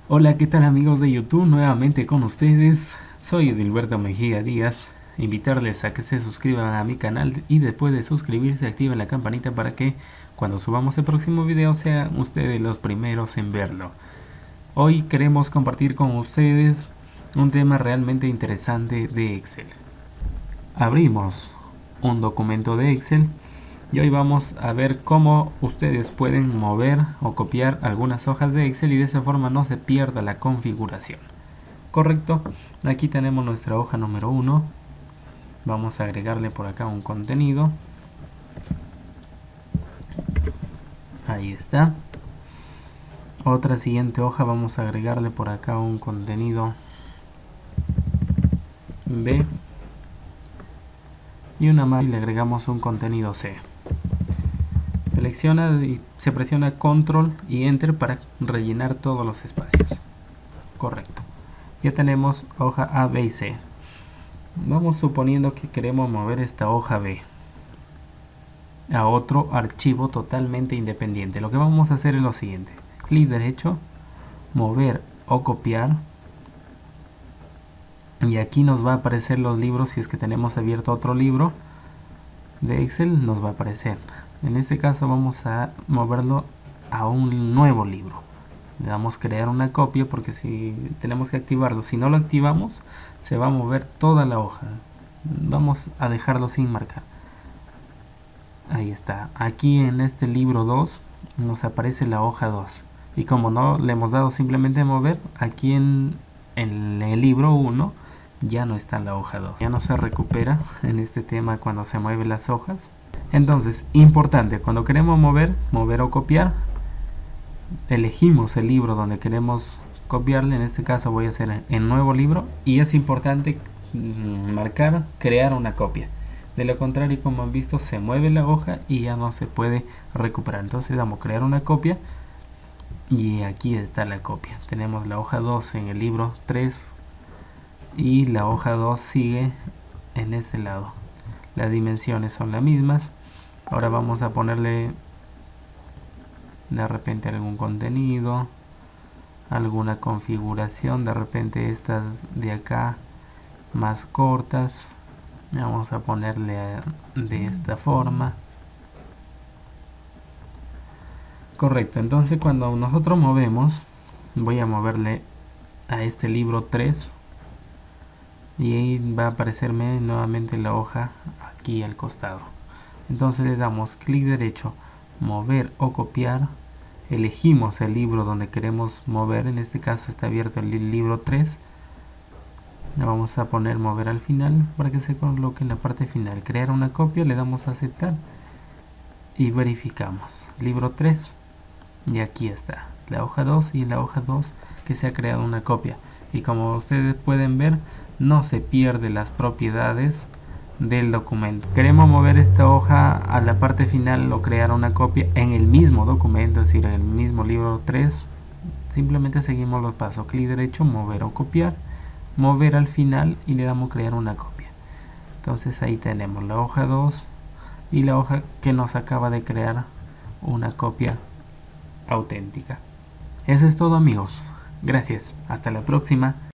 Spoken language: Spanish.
Hola, ¿qué tal amigos de YouTube? Nuevamente con ustedes. Soy Edilberto Mejía Díaz. Invitarles a que se suscriban a mi canal y después de suscribirse activen la campanita para que cuando subamos el próximo video sean ustedes los primeros en verlo. Hoy queremos compartir con ustedes un tema realmente interesante de Excel. Abrimos un documento de Excel y hoy vamos a ver cómo ustedes pueden mover o copiar algunas hojas de Excel y de esa forma no se pierda la configuración. Correcto, aquí tenemos nuestra hoja número 1. Vamos a agregarle por acá un contenido. Ahí está. Otra siguiente hoja, vamos a agregarle por acá un contenido B. Y una más y le agregamos un contenido C. Selecciona y se presiona control y enter para rellenar todos los espacios. Correcto. Ya tenemos hoja A, B y C. Vamos suponiendo que queremos mover esta hoja B a otro archivo totalmente independiente. Lo que vamos a hacer es lo siguiente: clic derecho, mover o copiar, y aquí nos va a aparecer los libros. Si es que tenemos abierto otro libro de Excel, nos va a aparecer. En este caso vamos a moverlo a un nuevo libro. Le damos crear una copia porque si tenemos que activarlo, si no lo activamos se va a mover toda la hoja. Vamos a dejarlo sin marcar. Ahí está. Aquí en este libro 2 nos aparece la hoja 2 y como no le hemos dado simplemente mover, aquí en el libro 1 ya no está la hoja 2, ya no se recupera en este tema cuando se mueven las hojas. Entonces, importante, cuando queremos mover o copiar, elegimos el libro donde queremos copiarle. En este caso voy a hacer en nuevo libro y es importante marcar crear una copia. De lo contrario, como han visto, se mueve la hoja y ya no se puede recuperar. Entonces damos crear una copia y aquí está la copia. Tenemos la hoja 2 en el libro 3 y la hoja 2 sigue en ese lado. Las dimensiones son las mismas. Ahora vamos a ponerle de repente algún contenido, alguna configuración, de repente estas de acá más cortas. Vamos a ponerle de esta forma. Correcto, entonces cuando nosotros movemos, voy a moverle a este libro 3 y ahí va a aparecerme nuevamente la hoja aquí al costado. Entonces le damos clic derecho, mover o copiar, elegimos el libro donde queremos mover. En este caso está abierto el libro 3. Le vamos a poner mover al final para que se coloque en la parte final. Crear una copia, le damos a aceptar y verificamos. Libro 3 y aquí está la hoja 2 y la hoja 2 que se ha creado una copia. Y como ustedes pueden ver, no se pierde las propiedades del documento. Queremos mover esta hoja a la parte final o crear una copia en el mismo documento, es decir, en el mismo libro 3. Simplemente seguimos los pasos: clic derecho, mover o copiar, mover al final y le damos crear una copia. Entonces ahí tenemos la hoja 2 y la hoja que nos acaba de crear una copia auténtica. Eso es todo amigos. Gracias. Hasta la próxima.